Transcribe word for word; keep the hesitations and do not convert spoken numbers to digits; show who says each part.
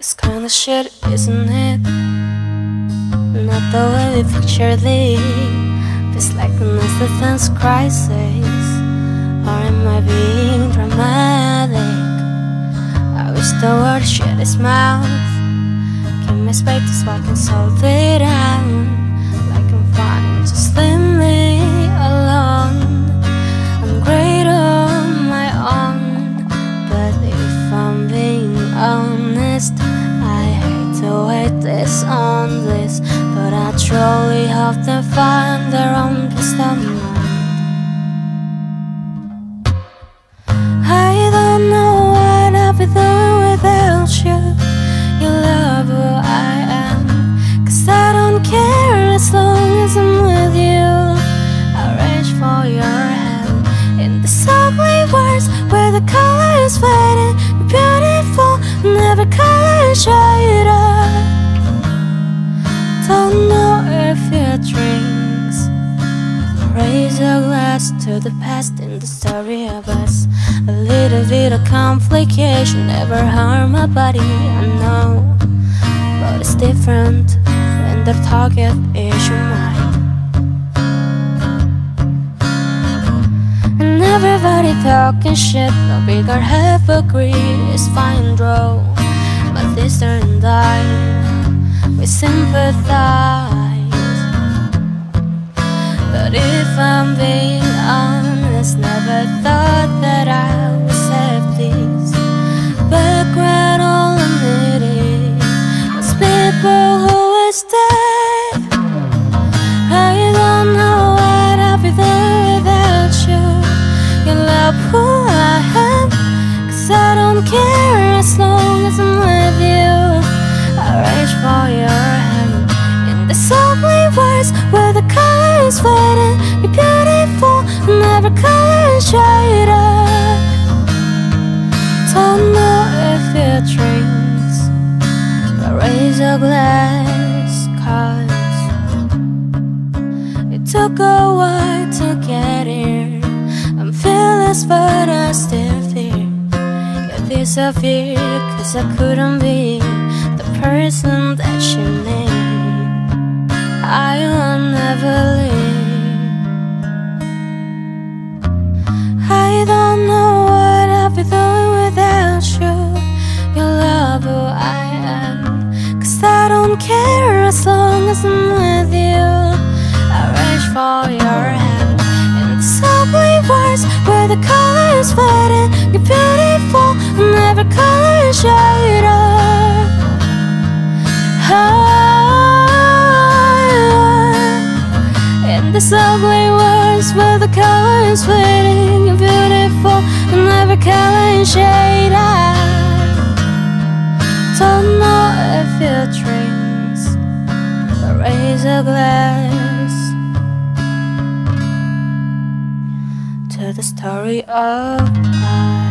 Speaker 1: This kind of shit, isn't it? Not the way we pictured it. Feels like an existence crisis. Or am I being dramatic? I wish the word shut its mouth. Give me space so I can solve it out. Like I'm fine, just leave me alone. I'm great on my own. But if I'm being honest, I hate to wait this on this, but I truly hope they find their own peace of mind. I don't know what I'll be doing without you. You love who I am, 'cause I don't care as long as I'm with you. I reach for your hand in the ugly words where the color is fading. You're beautiful, never color shade up. Don't know if your drinks raise a glass to the past in the story of us. A little bit of complication never harm my body, I know, but it's different when the target is your mind. And everybody talking shit, no bigger half agree, it's fine, draw. But this and I, we sympathize. But if I'm being honest, never thought that I would have this. Back when all I needed was people who would stay. I don't know what I'll be doing without you. You love who I am, 'cause I don't care as long as I'm with you. I reach for your hand in the ugly words where the color is fading. You're beautiful, never color shade up. Don't know if your drinks, but raise a glass, 'cause it took a while to get here. I'm fearless but I still fear. You disappeared 'cause I couldn't be the person that you need. I will never leave. I don't know what I'll be doing without you. You love who I am, 'cause I don't care as long as I'm with you. I reach for your hand in the ugly words where the color is fading. You're beautiful, never color shade up. In the ugly words where the color is fading. You're beautiful, never color shade up. Don't know if your dreams, but raise a glass to the story of us.